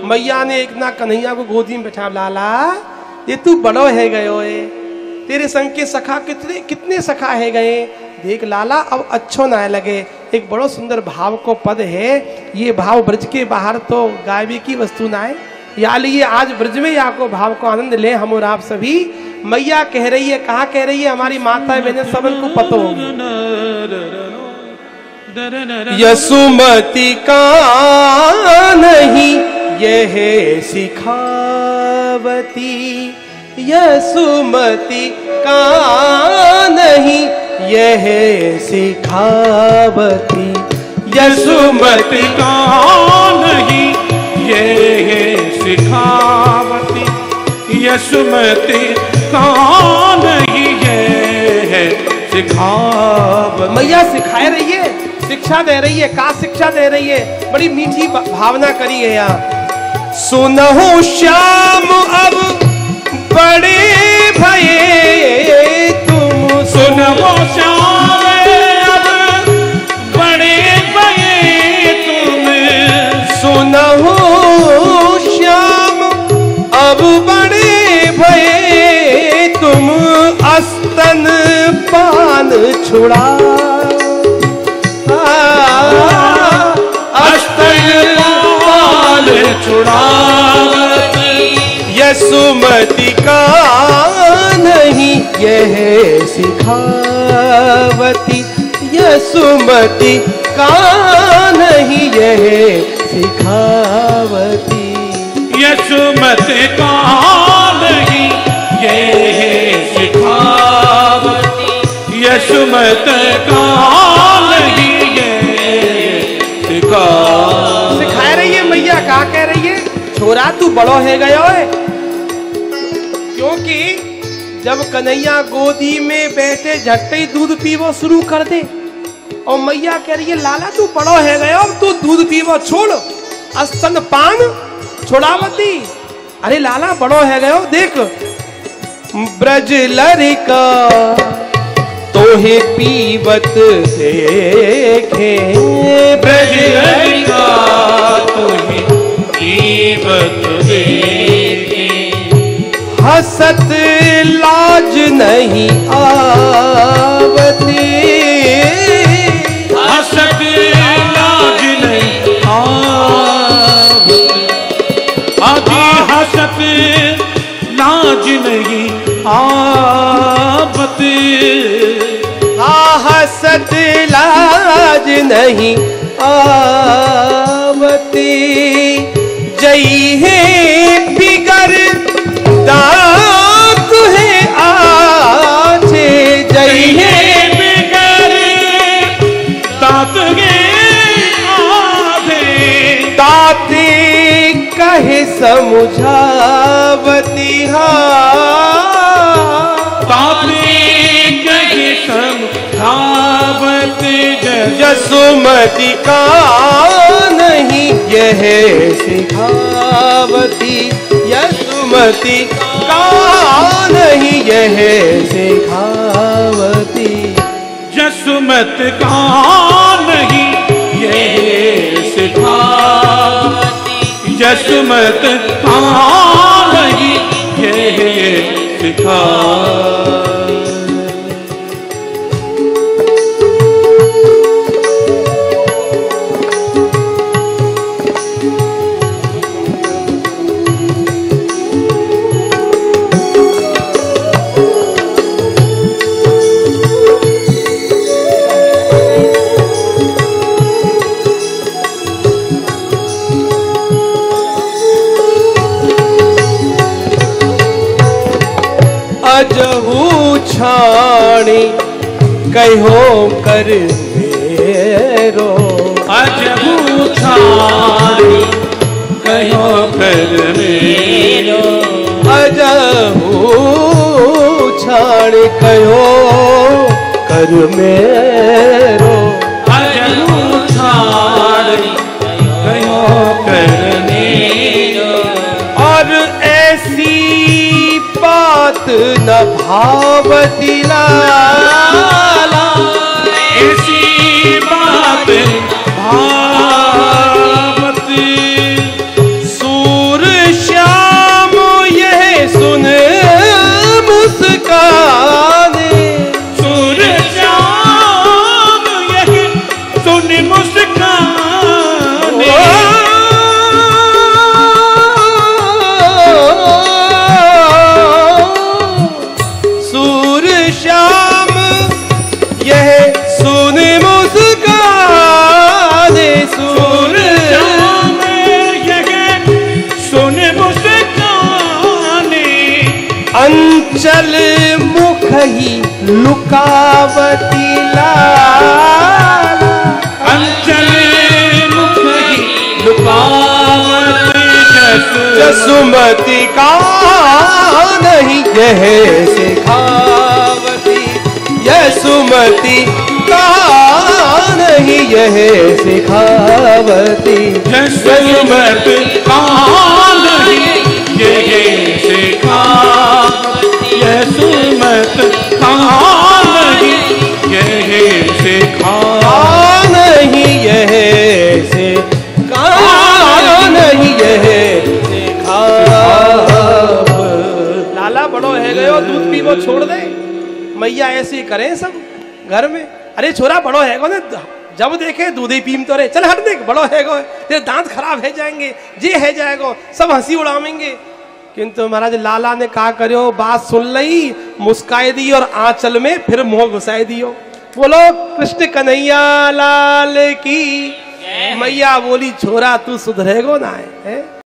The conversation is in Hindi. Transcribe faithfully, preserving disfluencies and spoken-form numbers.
मैया ने एक ना कन्हैया को गोदी में बैठा, लाला ये तू बड़ो है गयो है, तेरे संग के सखा कितने कितने सखा है गए, देख लाला अब अच्छो ना लगे। एक बड़ो सुंदर भाव को पद है, ये भाव ब्रज के बाहर तो गायबी की वस्तु ना है, या लिए आज ब्रज में या को भाव को आनंद ले हम और आप सभी। मैया कह रही है, कहाँ कह रही है, हमारी माता बहने सब इनको पता होगी। यसुमती का नहीं यह सिखावती, यसुमती का नहीं यह सिखावती, यसुमती का नहीं यह सिखावती, यसुमती का नहीं यह सिखावती। मैया सिखाए रही है, शिक्षा दे रही है, का शिक्षा दे रही है, बड़ी मीठी भावना करी है यहाँ। सुनहु श्याम अब बड़े भये तुम, सुनहु श्याम अब बड़े भये तुम, सुनहु श्याम अब बड़े भये तुम, अस्तन पान छुड़ा, अस्तन पान छुड़ावती, यसुमती का नहीं यह सिखावती, यसुमती का नहीं यह सिखावती, यसुमती का नहीं यह सिखावती, यसुमती का नहीं यह सिखावती। सिखा रही है मैया, कहा कह रही है, छोरा तू बड़ो है गयो है। क्योंकि जब कन्हैया गोदी में बैठे झट्टे ही दूध पीवो शुरू कर दे, और मैया कह रही है लाला तू बड़ो है गयो, तू दूध पीवो छोड़, अस्तन पान छोड़ावती। अरे लाला बड़ो है गयो, देख ब्रज लरिका तोहे पीवत देखे, ब्रज लरिका तोहे पीवत देखे, हसत लाज नहीं आवती, हसत लाज नहीं आवती, आदि हसत लाज नहीं आवती, हाँ हसत लाज नहीं आवती, जई है बिगर दांत है आछे, जई है बिगर दांत के आधे, दाते कहे समझावती, यसुमती का नहीं यह सिखावती, यसुमती का नहीं यह सिखावती, यसुमती का नहीं यह सिखावती, यसुमती का नहीं यह सिखावती। अजहू छाणी कहो कर मेरो, अजहू छाणी कहो कर मेरो, अजहू छाणी कहो कर मेरो, अजहू छाणी कहो कर मेरो, और ऐसी बात न भावती लाला, ऐसी बात भावती, सू अंचल मुख ही लुकावती लाला, अंचल मुख ही लुकावती जसुमती का नहीं यह सिखावती, यशुमती का नहीं यह सिखावती, जसुमती का नहीं यह सिखावती, यशुमत का नहीं यह सिखावती, नहीं यह सिखा नहीं यह लाला बड़ो है गयो दूध पीवो छोड़ दे। मैया ऐसे करें सब घर में। अरे छोरा बड़ो है गो ने जब देखे दूध ही पीम तो रे, चल हट देख बड़ो है गो, तेरे दांत खराब है जाएंगे, जे है जाएगो, सब हंसी उड़ावेंगे। किंतु महाराज लाला ने कहा करो, बात सुन लई, मुस्काई दी और आंचल में फिर मुंह घुसाई दियो। बोलो कृष्ण कन्हैया लाल की। मैया बोली छोरा तू सुधरेगो ना है, है?